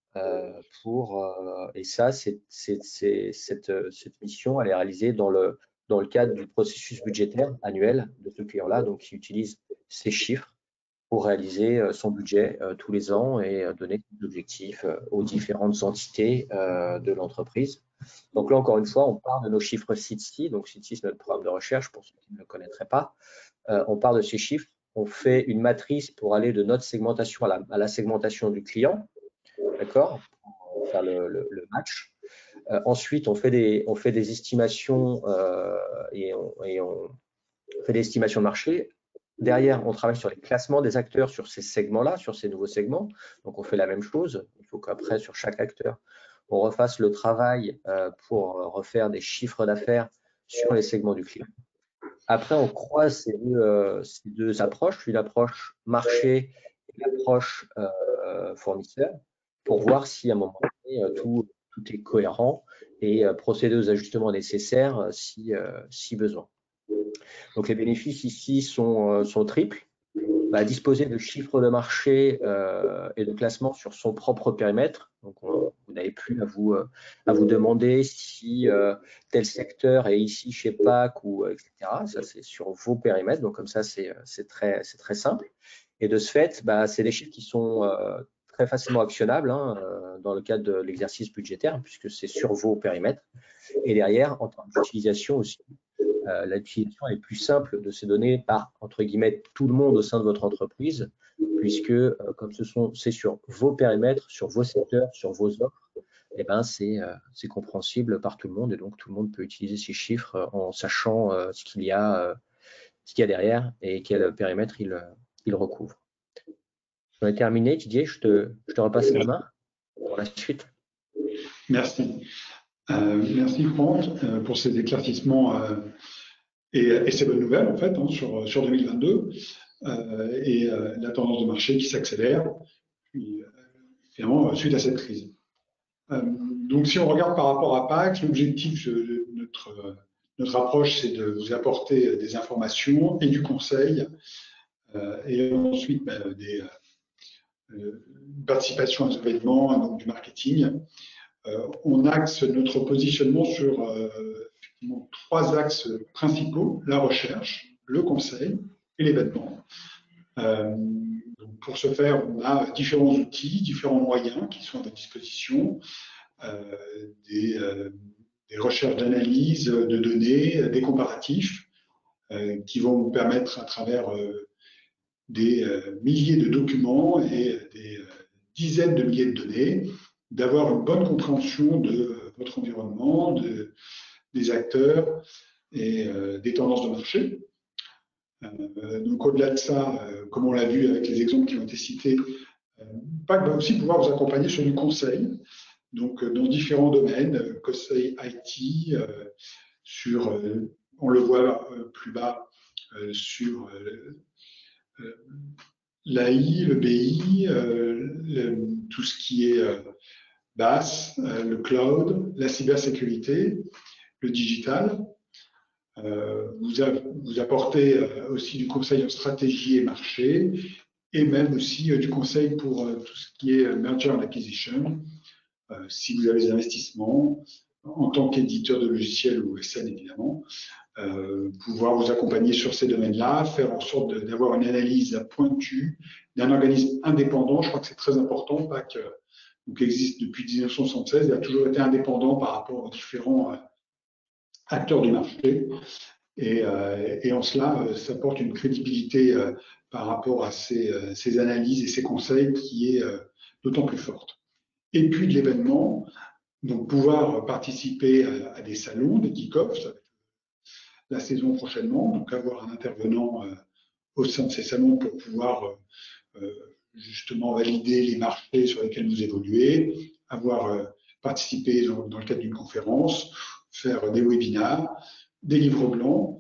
B: Et ça, cette mission, elle est réalisée dans le cadre du processus budgétaire annuel de ce client-là, donc qui utilise ces chiffres pour réaliser son budget tous les ans et donner des objectifs aux différentes entités de l'entreprise. Donc là, encore une fois, on part de nos chiffres SITSI. Donc SITSI, c'est notre programme de recherche pour ceux qui ne le connaîtraient pas. On part de ces chiffres, on fait une matrice pour aller de notre segmentation à la segmentation du client, d'accord, pour faire le match. Ensuite, on fait des estimations et on fait des estimations de marché. Derrière, on travaille sur les classements des acteurs sur ces segments-là, sur ces nouveaux segments. Donc, on fait la même chose. Il faut qu'après, sur chaque acteur, on refasse le travail pour refaire des chiffres d'affaires sur les segments du client. Après, on croise ces deux approches, une approche marché et l'approche fournisseur, pour voir si à un moment donné, tout est cohérent et procéder aux ajustements nécessaires si besoin. Donc les bénéfices ici sont triples. Disposer de chiffres de marché et de classement sur son propre périmètre. Donc vous n'avez plus à vous demander si tel secteur est ici chez PAC ou etc. Ça c'est sur vos périmètres. Donc comme ça c'est très simple. Et de ce fait, c'est des chiffres qui sont très facilement actionnables dans le cadre de l'exercice budgétaire puisque c'est sur vos périmètres. Et derrière, en termes d'utilisation aussi, l'utilisation est plus simple de ces données par, entre guillemets, tout le monde au sein de votre entreprise, puisque comme c'est sur vos périmètres, sur vos secteurs, sur vos offres, c'est compréhensible par tout le monde et donc tout le monde peut utiliser ces chiffres en sachant ce qu'il y a derrière et quel périmètre il recouvre. On a terminé, Didier, je te repasse la main pour la suite.
A: Merci. Merci Franck pour ces éclaircissements et ces bonnes nouvelles en fait sur 2022 et la tendance de marché qui s'accélère finalement suite à cette crise. Donc si on regarde par rapport à PAX, l'objectif de notre approche, c'est de vous apporter des informations et du conseil et ensuite des participations à des événements, donc du marketing. On axe notre positionnement sur effectivement 3 axes principaux, la recherche, le conseil et l'événement. Pour ce faire, on a différents outils, différents moyens qui sont à notre disposition, des recherches d'analyse de données, des comparatifs qui vont vous permettre à travers des milliers de documents et des dizaines de milliers de données d'avoir une bonne compréhension de votre environnement, des acteurs et des tendances de marché. Donc au-delà de ça, comme on l'a vu avec les exemples qui ont été cités, PAC va aussi pouvoir vous accompagner sur du conseil, donc dans différents domaines, conseil IT, sur, on le voit plus bas, sur l'AI, le BI, tout ce qui est BaaS, le cloud, la cybersécurité, le digital. Vous apportez aussi du conseil en stratégie et marché, et même aussi du conseil pour tout ce qui est merger and acquisition, si vous avez des investissements, en tant qu'éditeur de logiciels ou SN évidemment, pouvoir vous accompagner sur ces domaines-là, faire en sorte d'avoir une analyse pointue d'un organisme indépendant. Je crois que c'est très important, PAC existe depuis 1976, il a toujours été indépendant par rapport aux différents acteurs du marché. Et en cela, ça apporte une crédibilité par rapport à ces analyses et ces conseils qui est d'autant plus forte. Et puis de l'événement, donc pouvoir participer à des salons, des kick-offs, ça va être la saison prochainement, donc avoir un intervenant au sein de ces salons pour pouvoir justement valider les marchés sur lesquels vous évoluez, avoir participé dans le cadre d'une conférence, faire des webinars, des livres blancs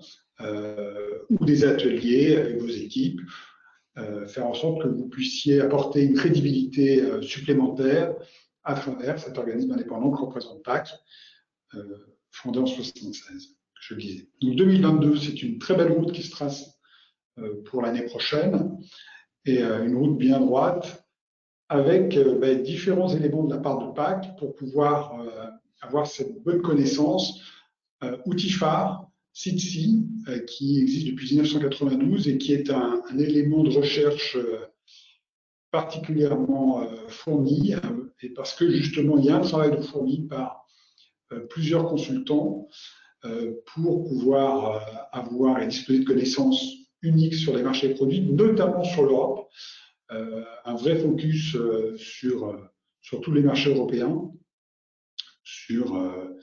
A: ou des ateliers avec vos équipes, faire en sorte que vous puissiez apporter une crédibilité supplémentaire à travers cet organisme indépendant que représente PAC, fondé en 1976, que je disais. Donc 2022, c'est une très belle route qui se trace pour l'année prochaine, et une route bien droite, avec différents éléments de la part de PAC pour pouvoir avoir cette bonne connaissance. Outil phare, SITSI, qui existe depuis 1992 et qui est un élément de recherche particulièrement fourni, et parce que justement il y a un travail de fourni par plusieurs consultants pour pouvoir avoir et disposer de connaissances uniques sur les marchés produits, notamment sur l'Europe, un vrai focus sur tous les marchés européens, sur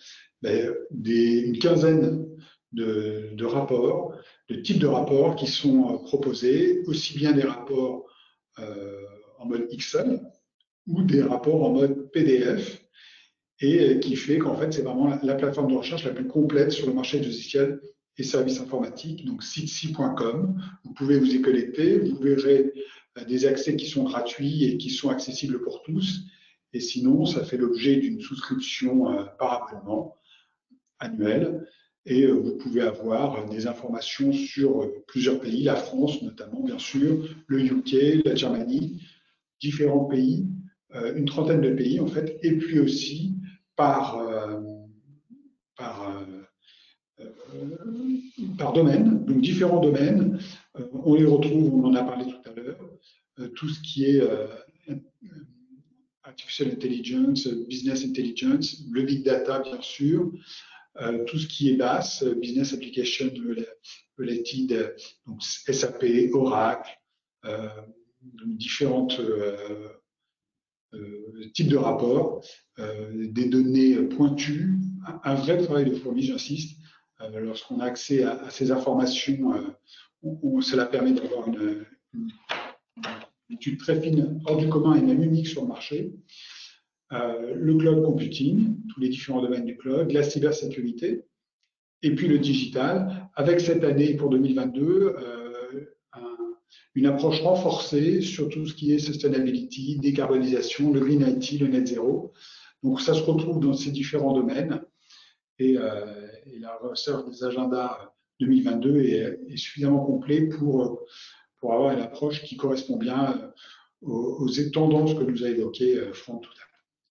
A: une quinzaine de rapports, de types de rapports qui sont proposés, aussi bien des rapports en mode Excel ou des rapports en mode PDF, et qui fait qu'en fait c'est vraiment la plateforme de recherche la plus complète sur le marché du logiciel et services informatiques, donc sitsi.com. Vous pouvez vous y connecter, vous verrez des accès qui sont gratuits et qui sont accessibles pour tous, et sinon ça fait l'objet d'une souscription par abonnement annuel, et vous pouvez avoir des informations sur plusieurs pays, la France notamment bien sûr, le UK, la Germanie, différents pays, une trentaine de pays en fait, et puis aussi par domaine, donc différents domaines, on les retrouve, on en a parlé tout à l'heure, tout ce qui est artificial intelligence, business intelligence, le big data bien sûr, tout ce qui est BaaS, business application related, donc SAP, Oracle, différentes types de rapports, des données pointues, un vrai travail de fourmi, j'insiste. Lorsqu'on a accès à ces informations, cela permet d'avoir une étude très fine, hors du commun et même unique sur le marché. Le cloud computing, tous les différents domaines du cloud, la cybersécurité, et puis le digital, avec cette année pour 2022, une approche renforcée sur tout ce qui est sustainability, décarbonisation, le green IT, le net zéro. Donc ça se retrouve dans ces différents domaines et la recherche des agendas 2022 est suffisamment complet pour avoir une approche qui correspond bien aux tendances que nous a évoquées Franck tout à l'heure.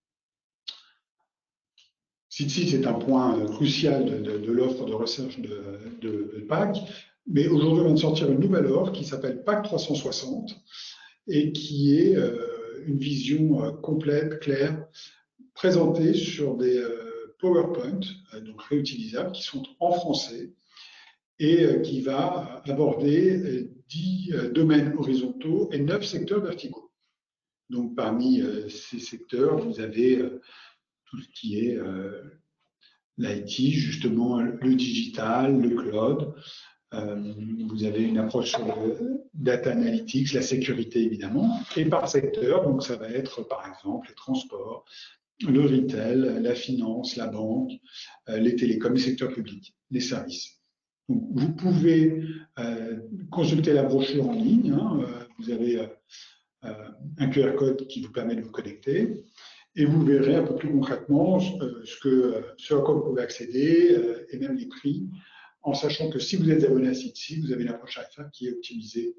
A: CITSI, c'est un point crucial de l'offre de recherche de PAC, mais aujourd'hui, on vient de sortir une nouvelle offre qui s'appelle PAC 360 et qui est une vision complète, claire, présentée sur des PowerPoint, donc réutilisables, qui sont en français et qui va aborder 10 domaines horizontaux et 9 secteurs verticaux. Donc, parmi ces secteurs, vous avez tout ce qui est l'IT, justement le digital, le cloud. Vous avez une approche sur le data analytics, la sécurité évidemment, et par secteur, donc ça va être par exemple les transports, le retail, la finance, la banque, les télécoms, les secteurs publics, les services. Donc, vous pouvez consulter la brochure en ligne, vous avez un QR code qui vous permet de vous connecter. Et vous verrez un peu plus concrètement ce à quoi vous pouvez accéder et même les prix, en sachant que si vous êtes abonné à CITSI, vous avez une approche AFA qui est optimisée.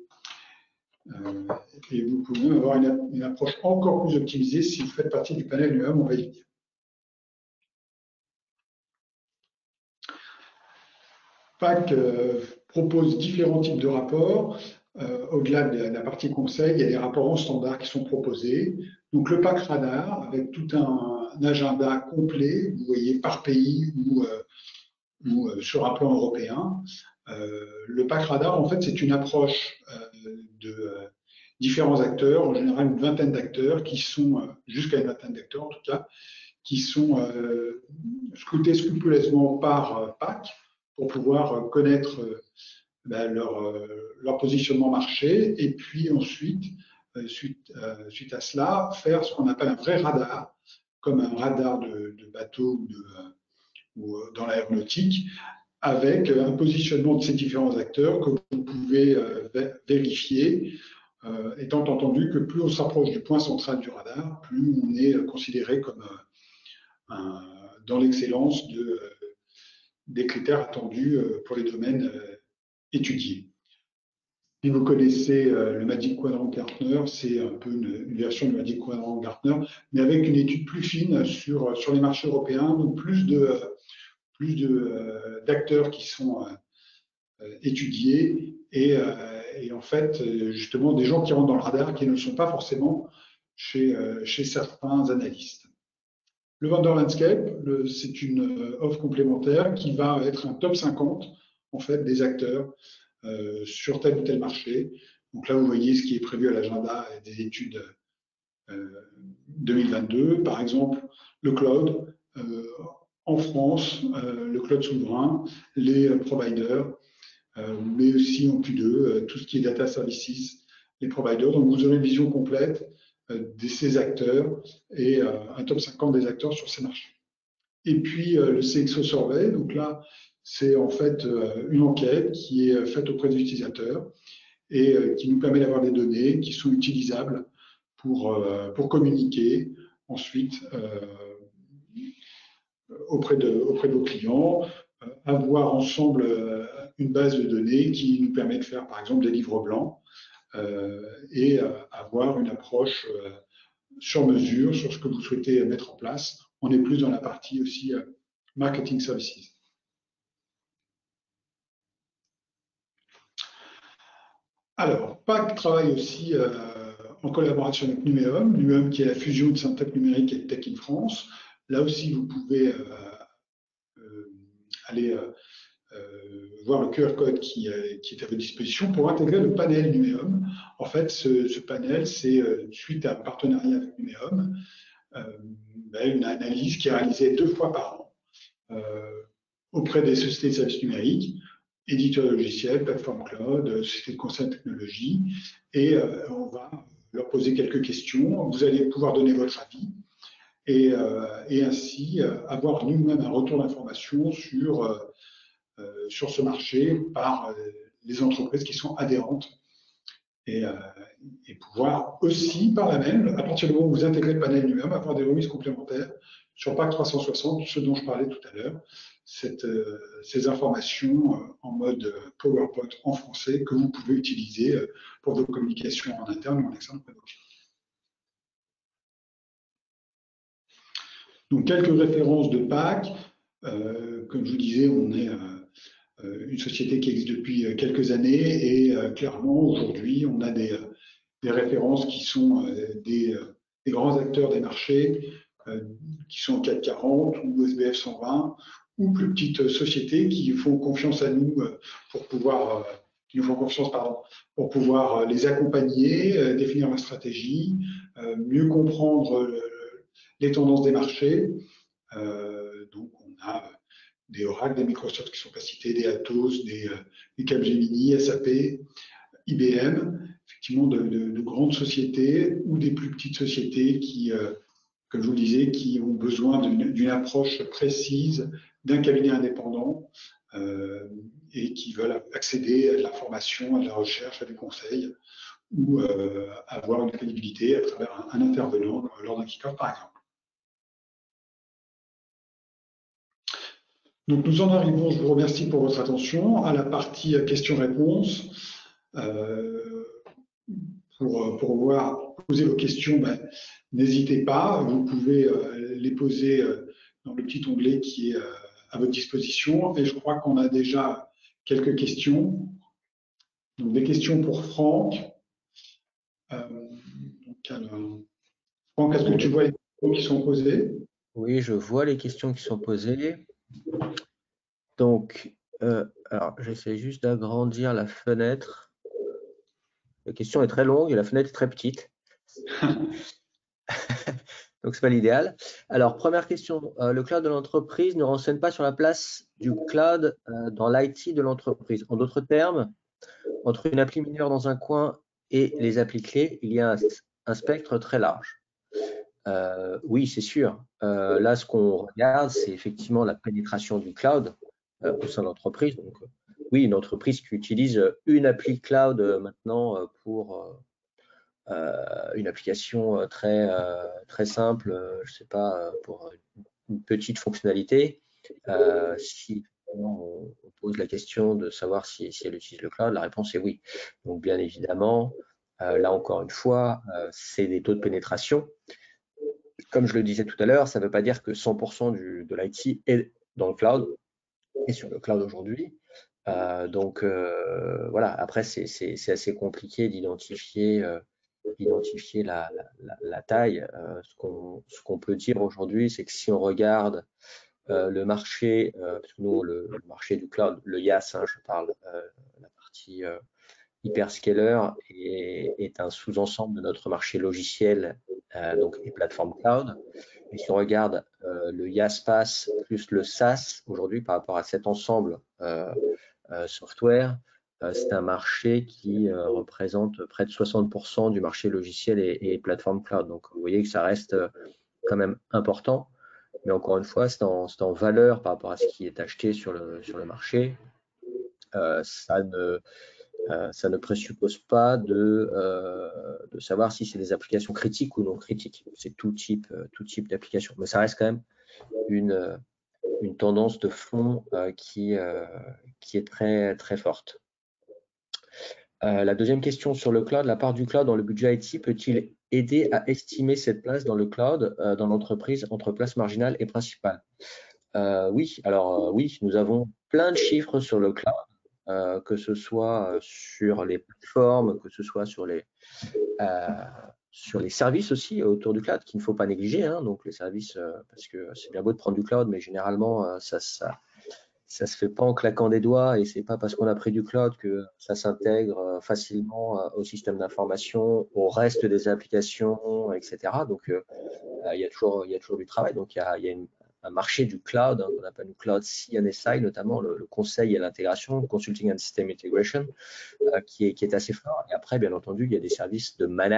A: Et vous pouvez avoir une approche encore plus optimisée si vous faites partie du panel UEM, on va y venir. PAC propose différents types de rapports. Au-delà de la partie conseil, il y a des rapports en standard qui sont proposés. Donc le PAC Radar, avec tout un agenda complet, vous voyez, par pays ou sur un plan européen. Le PAC Radar, en fait, c'est une approche de différents acteurs, en général une vingtaine d'acteurs, qui sont, jusqu'à une vingtaine d'acteurs en tout cas, qui sont scrutés scrupuleusement par PAC pour pouvoir connaître leur positionnement marché et puis ensuite, suite à cela, faire ce qu'on appelle un vrai radar, comme un radar de bateau ou dans l'aéronautique, avec un positionnement de ces différents acteurs que vous pouvez vérifier, étant entendu que plus on s'approche du point central du radar, plus on est considéré comme dans l'excellence des critères attendus pour les domaines étudiés. Si vous connaissez le Magic Quadrant Gartner, c'est un peu une version du Magic Quadrant Gartner, mais avec une étude plus fine sur les marchés européens, donc plus d'acteurs qui sont étudiés et en fait, justement, des gens qui rentrent dans le radar qui ne le sont pas forcément chez certains analystes. Le Vendor Landscape, c'est une offre complémentaire qui va être un top 50 en fait, des acteurs sur tel ou tel marché. Donc là, vous voyez ce qui est prévu à l'agenda des études 2022. Par exemple, le cloud en France, le cloud souverain, les providers, mais aussi en Q2, tout ce qui est data services, les providers. Donc vous aurez une vision complète de ces acteurs et un top 50 des acteurs sur ces marchés. Et puis le CXO Survey, donc là, c'est en fait une enquête qui est faite auprès des utilisateurs et qui nous permet d'avoir des données qui sont utilisables pour communiquer ensuite auprès de vos clients, avoir ensemble une base de données qui nous permet de faire par exemple des livres blancs et avoir une approche sur mesure sur ce que vous souhaitez mettre en place. On est plus dans la partie aussi marketing services. Alors, PAC travaille aussi en collaboration avec Numéum, Numéum qui est la fusion de Syntec Numérique et Tech in France. Là aussi, vous pouvez aller voir le QR code qui est à votre disposition pour intégrer le panel Numéum. En fait, ce panel, c'est suite à un partenariat avec Numéum, une analyse qui est réalisée 2 fois par an auprès des sociétés de services numériques, éditeurs de logiciels, plateformes cloud, sociétés de conseil en technologie, et on va leur poser quelques questions. Vous allez pouvoir donner votre avis et ainsi avoir nous-mêmes un retour d'information sur ce marché par les entreprises qui sont adhérentes et pouvoir aussi, par la même, à partir du moment où vous intégrez le panel lui-même, avoir des remises complémentaires sur PAC 360, ce dont je parlais tout à l'heure, ces informations en mode PowerPoint en français que vous pouvez utiliser pour vos communications en interne ou en externe. Donc, quelques références de PAC. Comme je vous disais, on est une société qui existe depuis quelques années et clairement, aujourd'hui, on a des références qui sont des grands acteurs des marchés qui sont CAC 40 ou SBF 120 ou plus petites sociétés qui font confiance à nous pour pouvoir qui nous font confiance, pardon, pour pouvoir les accompagner, définir la stratégie, mieux comprendre les tendances des marchés. Donc, on a des Oracle, des Microsoft qui sont pas cités, des Atos, des Capgemini, SAP, IBM, effectivement de grandes sociétés ou des plus petites sociétés qui, comme je vous le disais, qui ont besoin d'une approche précise d'un cabinet indépendant et qui veulent accéder à de l'information, à de la recherche, à du conseil ou avoir une crédibilité à travers un intervenant lors d'un kick-off, par exemple. Donc nous en arrivons, je vous remercie pour votre attention, à la partie questions-réponses. Pour pouvoir poser vos questions, n'hésitez pas, vous pouvez les poser dans le petit onglet qui est à votre disposition. Et je crois qu'on a déjà quelques questions. Donc des questions pour Franck. Franck, est-ce que tu vois les questions qui sont posées?
B: Oui, je vois les questions qui sont posées. Donc, alors j'essaie juste d'agrandir la fenêtre. La question est très longue et la fenêtre est très petite. Donc, ce n'est pas l'idéal. Alors, première question, le cloud de l'entreprise ne renseigne pas sur la place du cloud dans l'IT de l'entreprise. En d'autres termes, entre une appli mineure dans un coin et les applis clés, il y a un spectre très large. Oui, c'est sûr. Là, ce qu'on regarde, c'est effectivement la pénétration du cloud au sein de l'entreprise. Donc, oui, une entreprise qui utilise une appli cloud maintenant pour une application très simple, je ne sais pas, pour une petite fonctionnalité. Si on pose la question de savoir si elle utilise le cloud, la réponse est oui. Donc, bien évidemment, là encore une fois, c'est des taux de pénétration. Comme je le disais tout à l'heure, ça ne veut pas dire que 100% de l'IT est dans le cloud et sur le cloud aujourd'hui. Donc voilà, après c'est assez compliqué d'identifier la taille. Ce qu'on peut dire aujourd'hui, c'est que si on regarde le marché, parce que nous le marché du cloud, le IaaS, je parle la partie hyperscaler est un sous-ensemble de notre marché logiciel donc et plateforme cloud. Et si on regarde le IaaS PaaS plus le SaaS aujourd'hui par rapport à cet ensemble software, c'est un marché qui représente près de 60% du marché logiciel et plateforme cloud. Donc vous voyez que ça reste quand même important. Mais encore une fois, c'est en valeur par rapport à ce qui est acheté sur le marché. Ça ne présuppose pas de savoir si c'est des applications critiques ou non critiques. C'est tout type d'application. Mais ça reste quand même une tendance de fond qui est très, très forte. La deuxième question sur le cloud, la part du cloud dans le budget IT peut-il aider à estimer cette place dans le cloud, dans l'entreprise, entre place marginale et principale? Oui, alors oui, nous avons plein de chiffres sur le cloud, que ce soit sur les plateformes, que ce soit sur les services aussi autour du cloud, qu'il ne faut pas négliger. Donc les services, parce que c'est bien beau de prendre du cloud, mais généralement, ça se fait pas en claquant des doigts et c'est pas parce qu'on a pris du cloud que ça s'intègre facilement au système d'information, au reste des applications, etc. Donc il y a toujours du travail. Donc il y a un marché du cloud qu'on appelle le cloud CNSI, notamment le conseil et l'intégration, Consulting and System Integration, qui est assez fort. Et après, bien entendu, il y a des services de managed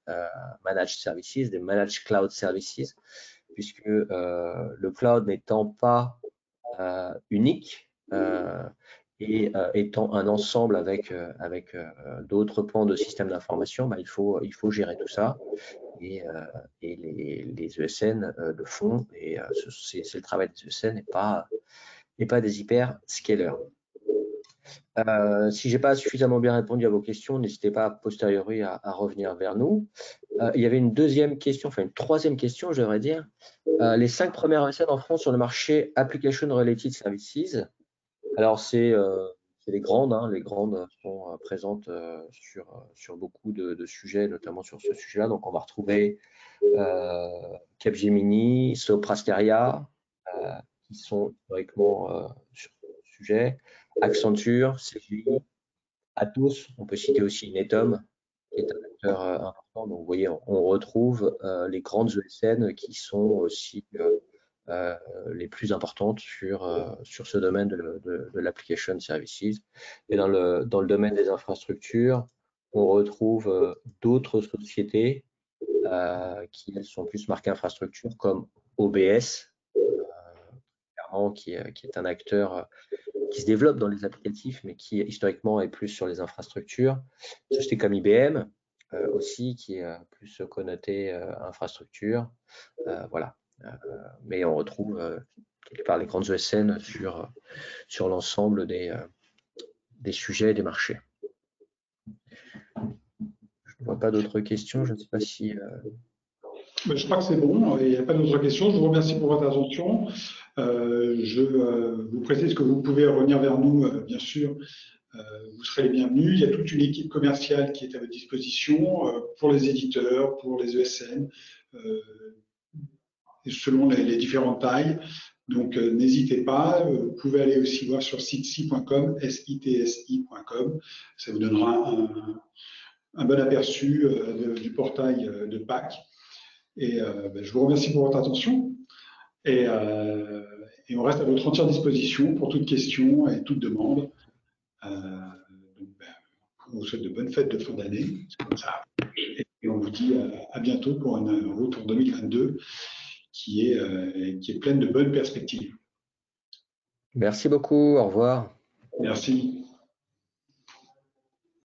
B: managed services, des managed cloud services, puisque le cloud n'étant pas unique et étant un ensemble avec d'autres pans de systèmes d'information, il faut gérer tout ça. Et les ESN le font, et c'est le travail des ESN et pas des hyperscalers. Si je n'ai pas suffisamment bien répondu à vos questions, n'hésitez pas a posteriori à revenir vers nous. Il y avait une deuxième question, enfin une troisième question, je devrais dire. Les 5 premières ESN en France sur le marché Application Related Services. Alors, c'est les grandes. Hein, les grandes sont présentes sur beaucoup de sujets, notamment sur ce sujet-là. Donc, on va retrouver Capgemini, Soprasteria, qui sont historiquement sur ce sujet, Accenture, CGI, Atos, on peut citer aussi Netom, qui est un acteur important. Donc, vous voyez, on retrouve les grandes ESN qui sont aussi les plus importantes sur ce domaine de l'application services. Et dans le domaine des infrastructures, on retrouve d'autres sociétés qui elles sont plus marquées infrastructure, comme OBS, clairement, qui est un acteur qui se développe dans les applicatifs, mais qui historiquement est plus sur les infrastructures. Une société comme IBM aussi, qui est plus connotée infrastructure. Voilà. Mais on retrouve quelque part les grandes ESN sur l'ensemble des sujets et des marchés. Je ne vois pas d'autres questions. Je ne sais pas si…
A: Je crois que c'est bon. Il n'y a pas d'autres questions. Je vous remercie pour votre attention. Je vous précise que vous pouvez revenir vers nous, bien sûr. Vous serez les bienvenus. Il y a toute une équipe commerciale qui est à votre disposition pour les éditeurs, pour les ESN, selon les différentes tailles. Donc, n'hésitez pas. Vous pouvez aller aussi voir sur sitsi.com, sitsi.com. Ça vous donnera un bon aperçu du portail de PAC. Et je vous remercie pour votre attention. Et on reste à votre entière disposition pour toute question et toute demande. On vous souhaite de bonnes fêtes de fin d'année. Et on vous dit à bientôt pour une route en 2022 qui est pleine de bonnes perspectives.
B: Merci beaucoup. Au revoir.
A: Merci.